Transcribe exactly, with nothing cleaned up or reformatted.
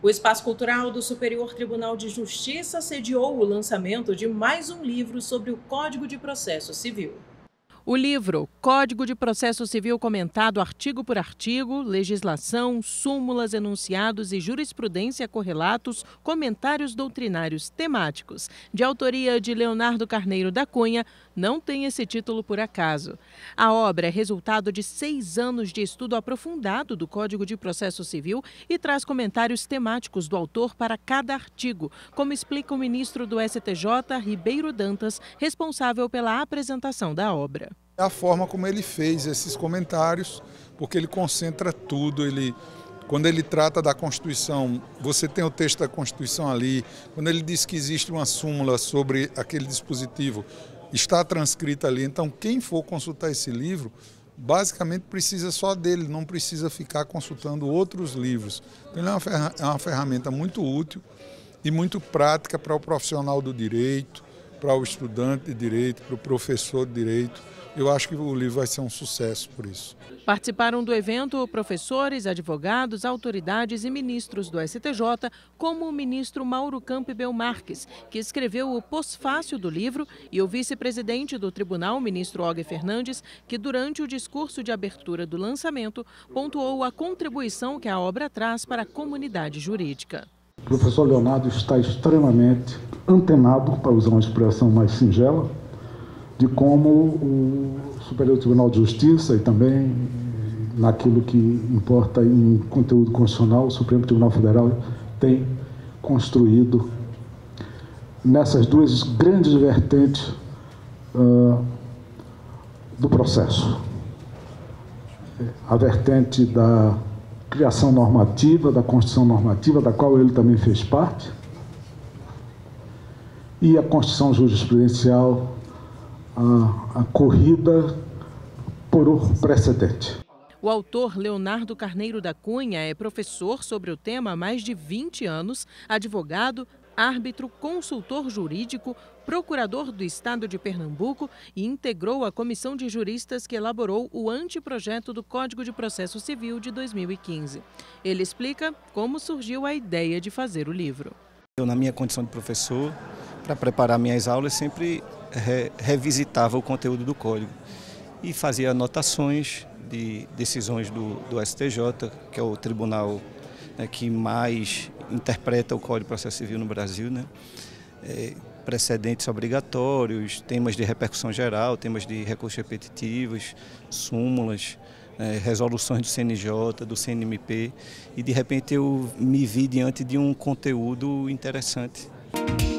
O Espaço Cultural do Superior Tribunal de Justiça sediou o lançamento de mais um livro sobre o Código de Processo Civil. O livro Código de Processo Civil comentado artigo por artigo, legislação, súmulas, enunciados e jurisprudência correlatos, comentários doutrinários temáticos, de autoria de Leonardo Carneiro da Cunha, não tem esse título por acaso. A obra é resultado de seis anos de estudo aprofundado do Código de Processo Civil e traz comentários temáticos do autor para cada artigo, como explica o ministro do S T J, Ribeiro Dantas, responsável pela apresentação da obra. É a forma como ele fez esses comentários, porque ele concentra tudo, ele, quando ele trata da Constituição, você tem o texto da Constituição ali, quando ele diz que existe uma súmula sobre aquele dispositivo, está transcrita ali, então quem for consultar esse livro, basicamente precisa só dele, não precisa ficar consultando outros livros. Então ele é uma ferramenta muito útil e muito prática para o profissional do direito, para o estudante de direito, para o professor de direito. Eu acho que o livro vai ser um sucesso por isso. Participaram do evento professores, advogados, autoridades e ministros do S T J, como o ministro Mauro Campbell Marques, que escreveu o pós-fácil do livro, e o vice-presidente do tribunal, ministro Oger Fernandes, que durante o discurso de abertura do lançamento pontuou a contribuição que a obra traz para a comunidade jurídica. O professor Leonardo está extremamente antenado, para usar uma expressão mais singela, de como o Superior Tribunal de Justiça e também naquilo que importa em conteúdo constitucional, o Supremo Tribunal Federal tem construído nessas duas grandes vertentes uh, do processo. A vertente da criação normativa, da Constituição normativa, da qual ele também fez parte, e a Constituição jurisprudencial, A, a corrida por um precedente. O autor Leonardo Carneiro da Cunha é professor sobre o tema há mais de vinte anos, advogado, árbitro, consultor jurídico, procurador do Estado de Pernambuco e integrou a comissão de juristas que elaborou o anteprojeto do Código de Processo Civil de dois mil e quinze. Ele explica como surgiu a ideia de fazer o livro. Eu, na minha condição de professor, para preparar minhas aulas, sempre re revisitava o conteúdo do Código e fazia anotações de decisões do, do S T J, que é o tribunal, né, que mais interpreta o Código de Processo Civil no Brasil, né? É, precedentes obrigatórios, temas de repercussão geral, temas de recursos repetitivos, súmulas, é, resoluções do C N J, do C N M P, e de repente eu me vi diante de um conteúdo interessante.